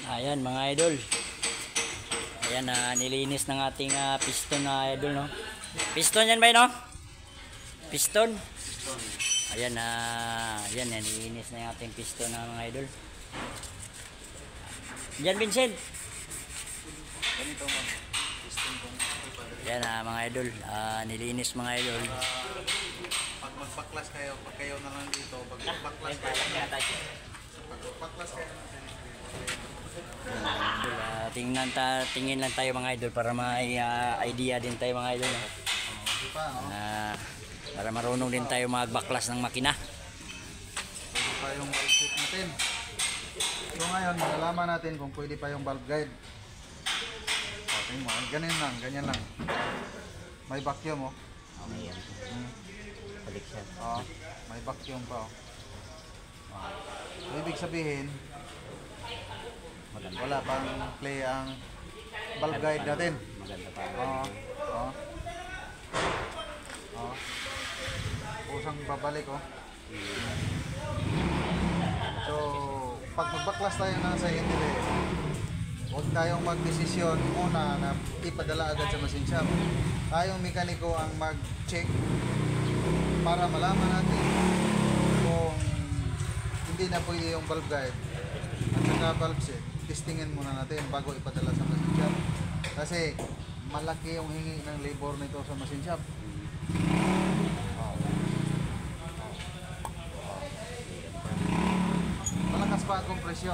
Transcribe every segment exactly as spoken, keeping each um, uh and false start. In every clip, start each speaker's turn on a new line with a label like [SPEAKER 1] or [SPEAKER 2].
[SPEAKER 1] Ayan mga idol. Ayan na uh, nilinis ng ating uh, piston na uh, idol no. Piston yan ba no? Piston. Ayan na uh, ayan na nilinis na yung ating piston na uh, mga idol. Diyan Vincent.
[SPEAKER 2] Ganito mo. Piston kong
[SPEAKER 1] ayan na uh, mga idol, uh, nilinis mga idol.
[SPEAKER 2] Uh, pag magpaklas kayo, pag kayo na lang dito, pag magpaklas kayo, pag magpaklas kayo
[SPEAKER 1] Uh, tingnan ta tingin lang tayo mga idol para may uh, idea din tayo mga idol no? Uh, para marunong din tayo magbaklas ng makina.
[SPEAKER 2] Pwede pa yung valve set natin. So ngayon malalaman natin kung pwede pa yung valve guide. Okay mo, ganyan lang, ganyan lang. May vacuum oh.
[SPEAKER 1] Oh, may yan.
[SPEAKER 2] Hmm.
[SPEAKER 1] Balik siya.
[SPEAKER 2] Oh, may vacuum pa oh. So, ibig sabihin wala pang play ang valve guide natin.
[SPEAKER 1] Maganda pa.
[SPEAKER 2] Oo. Oo. Oo. Pusang babalik oh. So, pag magbaklas tayo na sa hindi, huwag tayong magdesisyon muna na ipadala agad sa machine shop. Tayong mekaniko ang mag-check para malaman natin kung hindi na pwede yung valve guide at saka valve set. Testingin muna natin bago ipadala sa machine shop kasi malaki yung hingi ng labor nito sa machine shop. Oh. Oh. Malakas pa ang kompresyon.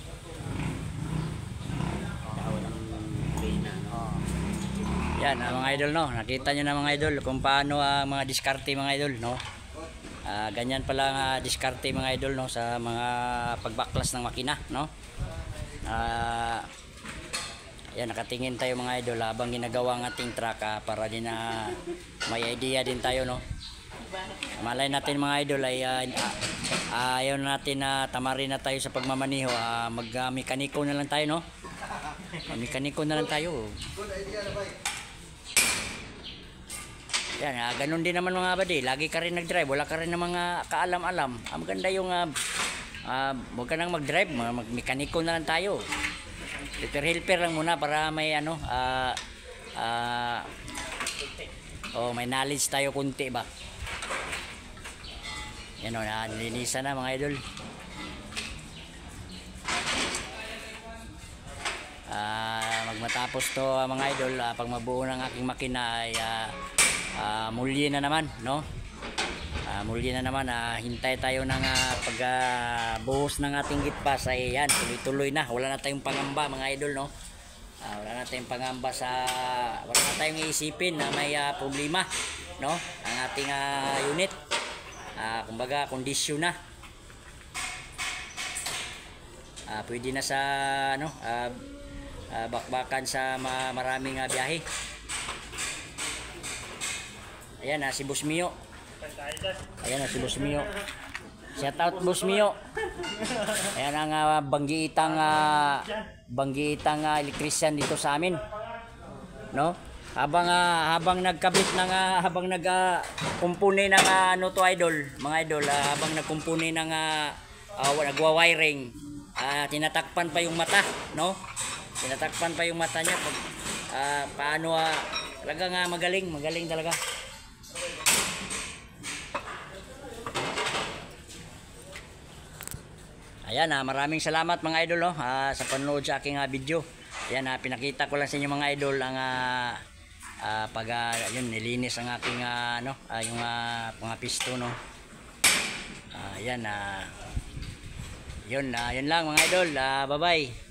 [SPEAKER 1] Oh. Yan uh, mga idol no, nakita nyo na mga idol kung paano uh, mga diskarte mga idol no. Uh, ganyan pala ang uh, diskarte mga idol no sa mga pagbaklas ng makina no. Uh, yan, nakatingin tayo mga idol habang ginagawa ng ating truck uh, para din na uh, may idea din tayo no. Malay natin mga idol ay uh, uh, ayaw natin na uh, tamarin na tayo sa pagmamaniho, uh, mag uh, mekaniko na lang tayo no. Uh, mekaniko na lang tayo. Yan, uh, ganun din naman mga abadi, lagi ka rin nag-drive, wala ka rin ng mga kaalam-alam. Ang uh, maganda yung uh, Uh, huwag ka nang mag-drive, mag-mekaniko na lang tayo. Repair helper lang muna para may ano, uh, uh, oh, may knowledge tayo kunti ba. Yan o, uh, nilinisan na mga idol. Uh, magmatapos to uh, mga idol, uh, pag mabuo ng aking makina ay uh, uh, mulye na naman, no? Uh, muli na naman, uh, hintay tayo ng uh, pagbuhos uh, ng ating gitpas ay yan, tuloy-tuloy na, wala na tayong pangamba mga idol no. Uh, wala na tayong pangamba sa, wala na tayong iisipin na may uh, problema no, ang ating uh, unit. Uh, kumbaga kondisyon na. Uh, pwede na sa ano, uh, uh, bakbakan sa ma maraming uh, biyahe. Ayan uh, si Boss Mio. Ayan na si Boss Mio. Shout out Boss Mio. Ayan ang uh, banggiitang uh, banggiitang uh, electrician dito sa amin. No? Habang uh, habang nagkabit ng uh, habang nag uh, kumpuni ng uh, ano to idol, mga idol, uh, habang nagkumpuni ng uh, uh, nagwa-wiring, uh, tinatakpan pa yung mata, no? Tinatakpan pa yung mata niya pag uh, paano uh, talaga nga magaling, magaling talaga. Ayan, ah, maraming salamat mga idol oh, ah, sa panonood sa aking ah, video. Ayan, ah, pinakita ko lang sa inyo mga idol ang ah, ah, pag ah, yun, nilinis ang aking ah, ano, ah, yung ah, mga piston no. Ah, ayan, ah, yun, ah, yun lang mga idol. Ah, bye bye.